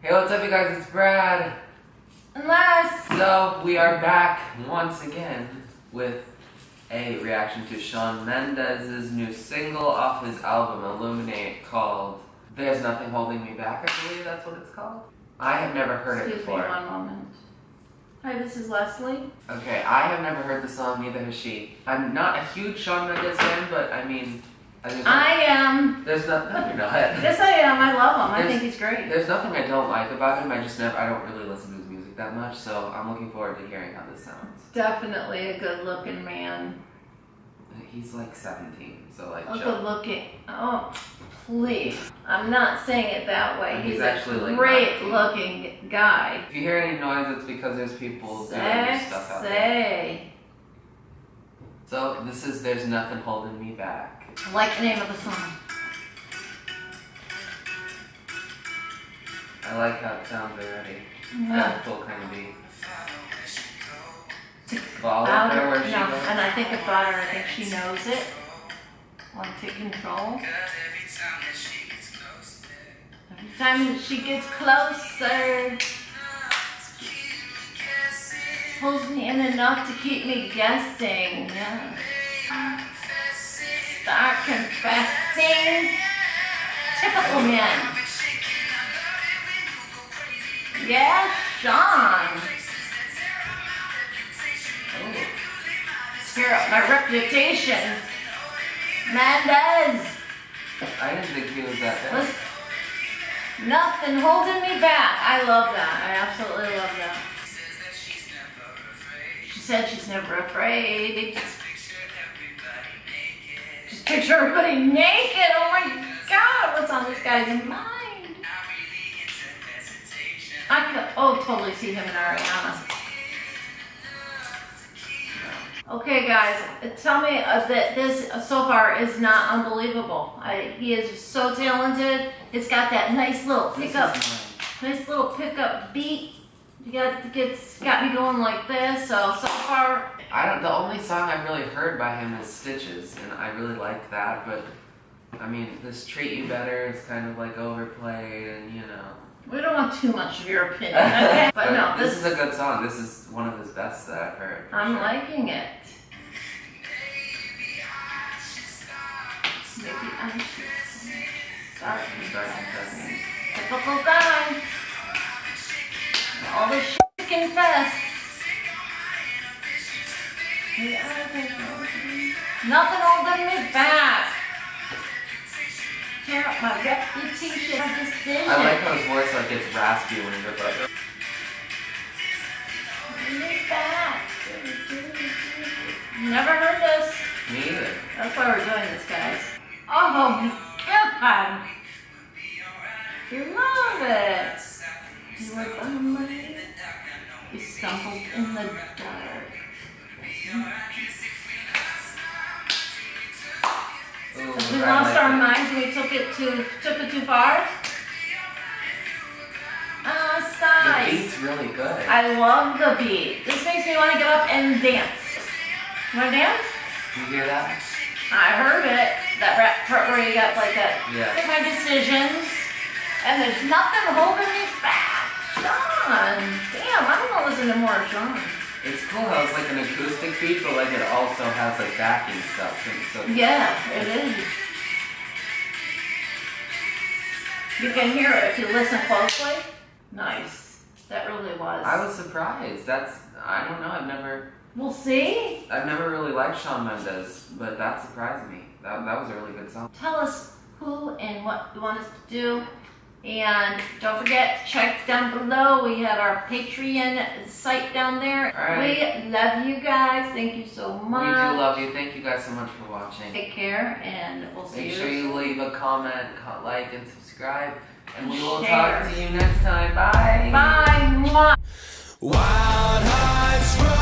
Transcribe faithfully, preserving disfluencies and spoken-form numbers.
Hey, what's up you guys, it's Brad. Unless. So, we are back once again with a reaction to Shawn Mendes' new single off his album Illuminate called There's Nothing Holding Me Back, I believe that's what it's called. I have never heard Excuse it before. me one moment. Hi, this is Leslie. Okay, I have never heard the song, neither has she. I'm not a huge Shawn Mendes fan, but I mean... I, I am. There's nothing, no, you're not. Yes, I am. I love him. There's, I think he's great. There's nothing I don't like about him. I just never, I don't really listen to his music that much, so I'm looking forward to hearing how this sounds. Definitely a good-looking man. He's like seventeen, so like. A good-looking. Oh, please. I'm not saying it that way. He's, he's actually a like great-looking guy. If you hear any noise, it's because there's people doing Sexy. stuff out there. So this is There's Nothing Holding Me Back. I like the name of the song. I like how it sounds already. Yeah. That's cool kind of beat. Follow About her her, where she no, goes. and I think about her, I think she knows it. Want to take control. Every time she gets closer, pulls me in enough to keep me guessing. Yeah. Start confessing. Typical men. Yeah, Shawn. Oh. Tear up my reputation. Mendes. I didn't think he was that bad. Nothing holding me back. I love that. I absolutely love that. She said she's never afraid. Just picture everybody naked. Oh my God, what's on this guy's mind? I could, oh, totally see him and Ariana. Okay, guys, tell me uh, that this uh, so far is not unbelievable. I, he is so talented. It's got that nice little pickup, nice little pickup beat. You got gets got me going like this. So so far, I don't. The only song I've really heard by him is Stitches, and I really like that. But I mean, this Treat You Better is kind of like overplayed, and you know. We don't want too much of your opinion, okay? But, but no, this, this is a good song. This is one of his best that I've heard. I'm sure. liking it. Maybe I should start. Start confessing. Typical guy. All the shit to confess. Nothing holding me back. Tear up my reputation, my decision. I like how his voice like gets raspy when he goes like. Me back. Never heard this. Me either. That's why we're doing this, guys. Oh my God. You love it. You were lonely. You stumbled in the dark. Ooh, As we I lost like our it. minds and we took it too took it too far. Ah, The sigh. beat's really good. I love the beat. This makes me want to get up and dance. You want to dance? You hear that? I heard it. That rap part where you got like that. Yeah. Make my decisions. And there's nothing holding me back. Shawn. Damn, I want to listen to more of Shawn. It's cool how it's like an acoustic beat, but like it also has like backing stuff. So, so Yeah, it is. You can hear it if you listen closely. Nice. That really was. I was surprised. That's I don't know. I've never We'll see. I've never really liked Shawn Mendes, but that surprised me. That that was a really good song. Tell us who and what you want us to do. And don't forget, check down below. We have our Patreon site down there. All right. We love you guys. Thank you so much. We do love you. Thank you guys so much for watching. Take care, and we'll see Make you. sure you leave a comment, co- like, and subscribe. And we will Share. talk to you next time. Bye. Bye. Mwah. Wild Hearts Run.